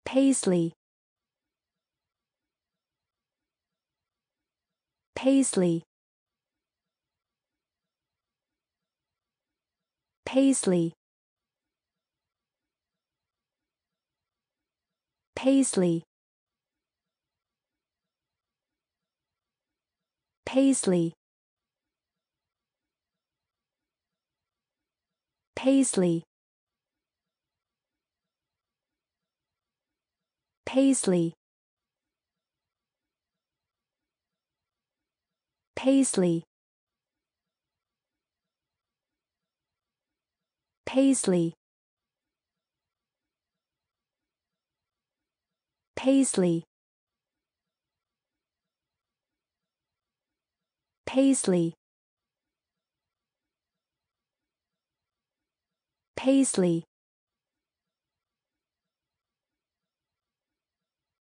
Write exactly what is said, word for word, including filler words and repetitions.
Paisley, Paisley, Paisley, Paisley, Paisley, Paisley, Paisley, Paisley, Paisley, Paisley, Paisley, Paisley,